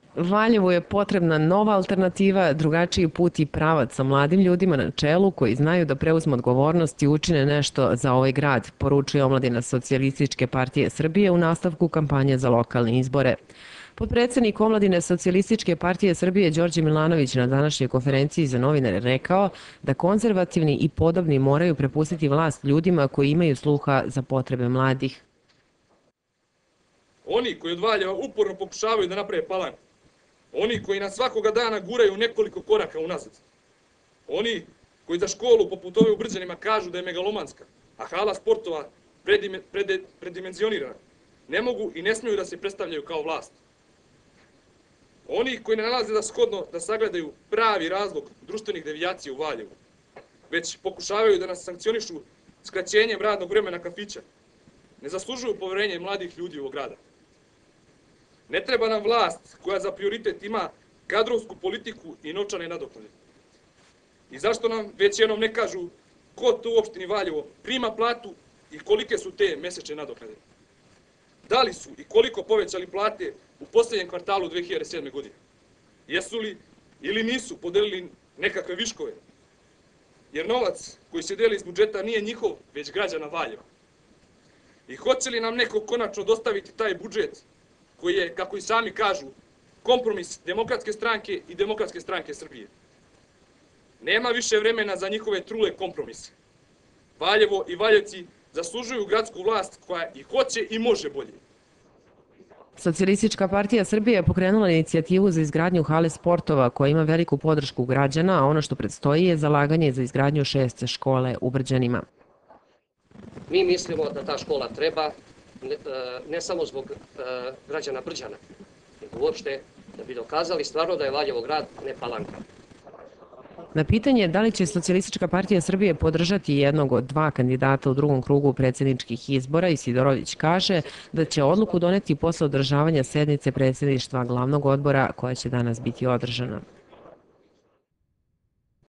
Valjevu je potrebna nova alternativa, drugačiji put i pravac sa mladim ljudima na čelu koji znaju da preuzmu odgovornost i učine nešto za ovaj grad, poručuje omladina Socijalističke partije Srbije u nastavku kampanje za lokalne izbore. Potpredsednik omladine Socijalističke partije Srbije Đorđe Milanović na današnjoj konferenciji za novinare rekao da konzervativni i podobni moraju prepustiti vlast ljudima koji imaju sluha za potrebe mladih. Oni koji od Valjeva uporno pokušavaju da naprave Palanku, oni koji nas svakoga dana guraju nekoliko koraka unazad, oni koji za školu poput ove u Brđanima kažu da je megalomanska, a hala sportova predimenzionirana, ne mogu i ne smiju da se predstavljaju kao vlast. Oni koji ne nalaze da shodno da sagledaju pravi razlog društvenih devijacija u Valjevu, već pokušavaju da nas sankcionišu skraćenjem radnog vremena kafića, ne zaslužuju poverenje mladih ljudi ovog grada. Ne treba nam vlast koja za prioritet ima kadrovsku politiku i novčane nadoknade. I zašto nam već jednom ne kažu ko to u opštini Valjevo prima platu i kolike su te mesečne nadoknade? Da li su i koliko povećali plate u poslednjem kvartalu 2007. godine? Jesu li ili nisu podelili nekakve viškove? Jer novac koji se deli iz budžeta nije njihov, već građana Valjeva. I hoće li nam neko konačno dostaviti taj budžet koji je, kako i sami kažu, kompromis Demokratske stranke i Demokratske stranke Srbije? Nema više vremena za njihove trule kompromise. Valjevo i Valjevci zaslužuju gradsku vlast koja i hoće i može bolje. Socijalistička partija Srbije je pokrenula inicijativu za izgradnju hale sportova koja ima veliku podršku građana, a ono što predstoji je zalaganje za izgradnju 6. škole u Brđanima. Mi mislimo da ta škola treba, ne samo zbog građana Brđana, nego uopšte da bi dokazali stvarno da je Valjevo grad, ne Palanka. Na pitanje da li će Socijalistička partija Srbije podržati jednog od dva kandidata u drugom krugu predsjedničkih izbora, Isidorović kaže da će odluku doneti posle održavanja sednice predsjedništva glavnog odbora koja će danas biti održana.